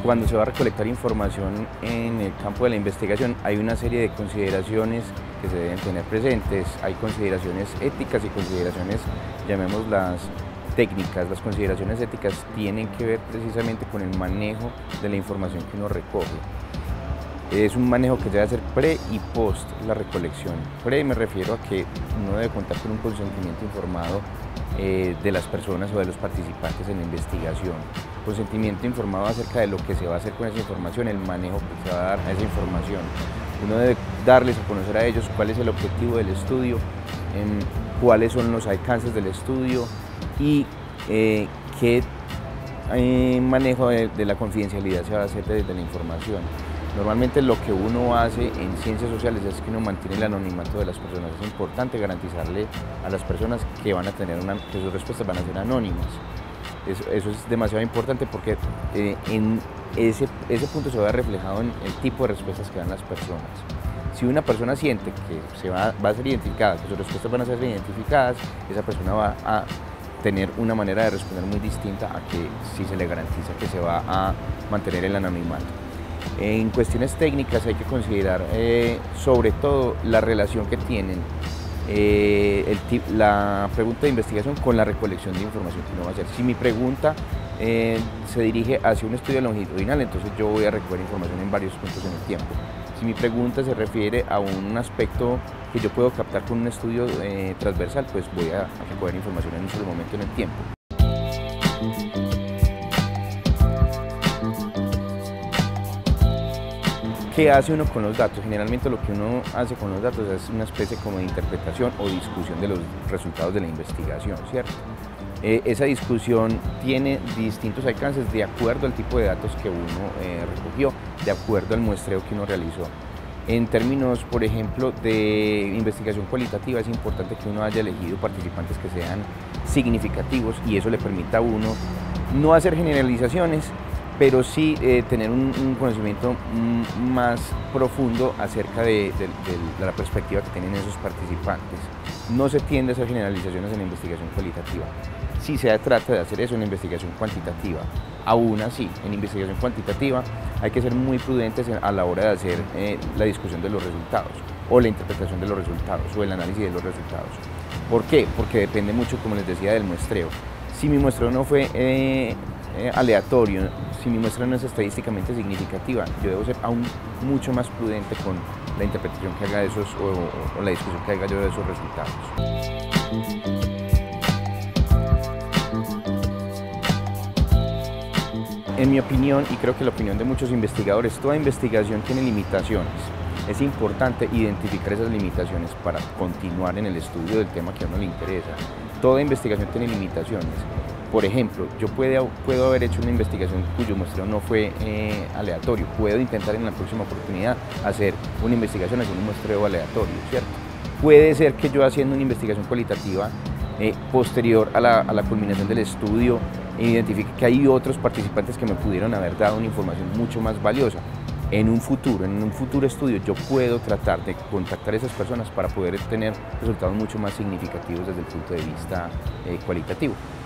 cuando se va a recolectar información en el campo de la investigación hay una serie de consideraciones que se deben tener presentes. Hay consideraciones éticas y consideraciones, llamémoslas técnicas. Las consideraciones éticas tienen que ver precisamente con el manejo de la información que uno recoge. Es un manejo que debe hacer pre y post la recolección. Pre me refiero a que uno debe contar con un consentimiento informado de las personas o de los participantes en la investigación. Consentimiento informado acerca de lo que se va a hacer con esa información, el manejo que se va a dar a esa información. Uno debe darles a conocer a ellos cuál es el objetivo del estudio, cuáles son los alcances del estudio y qué manejo de la confidencialidad se va a hacer desde la información. Normalmente lo que uno hace en ciencias sociales es que uno mantiene el anonimato de las personas. Es importante garantizarle a las personas que van a tener que sus respuestas van a ser anónimas. Eso es demasiado importante porque en ese punto se va reflejado en el tipo de respuestas que dan las personas. Si una persona siente que va a ser identificada, que sus respuestas van a ser identificadas, esa persona va a tener una manera de responder muy distinta a que si se le garantiza que se va a mantener el anonimato. En cuestiones técnicas hay que considerar sobre todo la relación que tienen la pregunta de investigación con la recolección de información que uno va a hacer. Si mi pregunta se dirige hacia un estudio longitudinal, entonces yo voy a recoger información en varios puntos en el tiempo. Si mi pregunta se refiere a un aspecto que yo puedo captar con un estudio transversal, pues voy a recoger información en un solo momento en el tiempo. ¿Qué hace uno con los datos? Generalmente lo que uno hace con los datos es una especie como de interpretación o discusión de los resultados de la investigación, ¿cierto? Esa discusión tiene distintos alcances de acuerdo al tipo de datos que uno recogió, de acuerdo al muestreo que uno realizó. En términos, por ejemplo, de investigación cualitativa, es importante que uno haya elegido participantes que sean significativos y eso le permita a uno no hacer generalizaciones, pero sí tener un conocimiento más profundo acerca de la perspectiva que tienen esos participantes. No se tiende a hacer generalizaciones en la investigación cualitativa. Sí se trata de hacer eso en la investigación cuantitativa. Aún así, en investigación cuantitativa hay que ser muy prudentes a la hora de hacer la discusión de los resultados, o la interpretación de los resultados, o el análisis de los resultados. ¿Por qué? Porque depende mucho, como les decía, del muestreo. Si mi muestreo no fue aleatorio, si mi muestra no es estadísticamente significativa, yo debo ser aún mucho más prudente con la interpretación que haga de esos o la discusión que haga yo de esos resultados. En mi opinión, y creo que la opinión de muchos investigadores, toda investigación tiene limitaciones. Es importante identificar esas limitaciones para continuar en el estudio del tema que a uno le interesa. Toda investigación tiene limitaciones. Por ejemplo, yo puedo haber hecho una investigación cuyo muestreo no fue aleatorio. Puedo intentar en la próxima oportunidad hacer una investigación haciendo un muestreo aleatorio, ¿cierto? Puede ser que yo haciendo una investigación cualitativa posterior a la culminación del estudio identifique que hay otros participantes que me pudieron haber dado una información mucho más valiosa. En un futuro estudio, yo puedo tratar de contactar a esas personas para poder tener resultados mucho más significativos desde el punto de vista cualitativo.